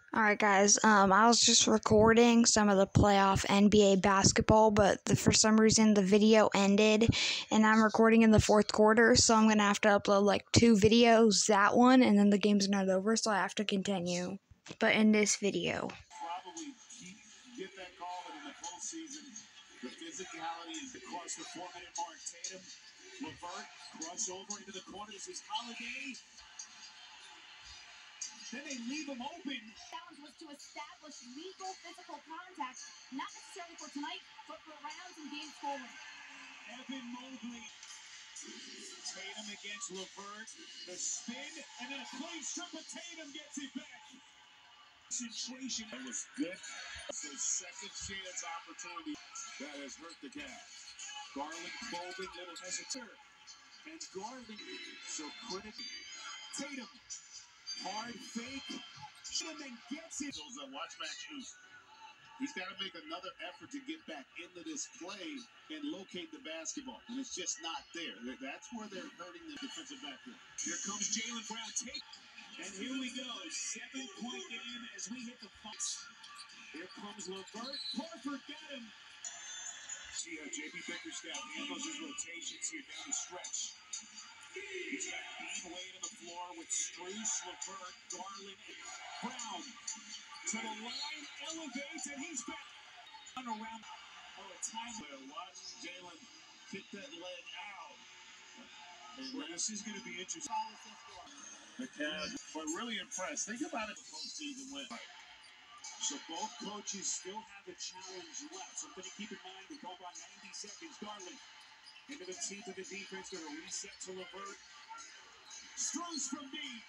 All right, guys. I was just recording some of the playoff NBA basketball, but for some reason the video ended, and I'm recording in the fourth quarter, so I'm gonna have to upload like 2 videos. That one, and then the game's not over, so I have to continue. But in this video, probably get that call, but in the postseason, the physicality is across the 4-minute mark. Tatum, LeVert, crossover into the corner. This is Holiday. Then they leave him open. Challenge was to establish legal physical contact, not necessarily for tonight, but for rounds and game scoring. Evan Mobley. Tatum against LeVert. The spin, and then a clean strip of Tatum gets it back. Concentration. That was good. So second chance opportunity that has hurt the Cavs. Garland folding, little hesitant. And Garland, so critical. Tatum, hard fake. And then gets it. Watch Max Hughes. He's got to make another effort to get back into this play and locate the basketball. And it's just not there. That's where they're hurting the defensive backfield. Here comes Jaylen Brown. And here we go. 7-point game as we hit the fights. Here comes LeVert. Horford got him. See how J.B. Bickerstaff handles his rotations here down the stretch. He's got Bean Wade on the floor with Strus, LeVert, Garland, Brown. To the line, elevates, and he's back. Around. Oh, a time there. Watch Jaylen kick that leg out. And this is going to be interesting. The Cavs were really impressed. Think about it. Postseason win. So both coaches still have a challenge left. Something to keep in mind. We go about 90 seconds. Garland into the teeth of the defense. Going to reset to LeVert. Strus from deep.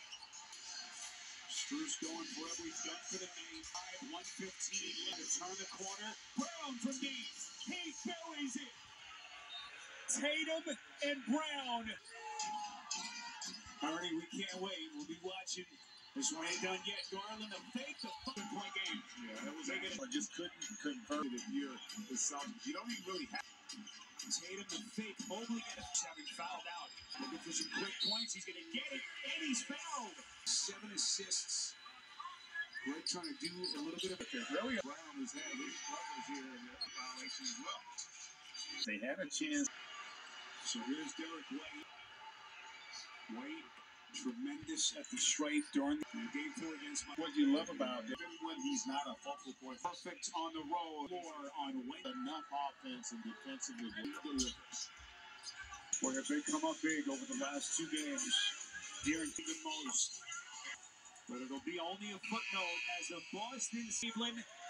Strus going for every dunk for the main. 1:15 left. Turn the corner. Brown from deep. He buries it. Tatum and Brown. Alrighty, we can't wait. We'll be watching. This one ain't done yet. Garland, a fake, the fucking point game. Yeah, that was I just couldn't convert it if you're the Celtics. You don't even really have Tatum, the fake. Mobley having fouled out. Looking for some quick points. He's going to get it, and he's fouled. 7 assists. Greg trying to do a little bit of it. Really, Brown has had his struggles here in the violation as well. They had a chance. So here's Derek White. White, tremendous at the stripe during the game 4 against what you love about him when he's not a focal point. Perfect on the roll or on wing. Enough offense and defensively. Boy, have they come up big over the last 2 games. Here in the most. But it'll be only a footnote as the Boston Cleveland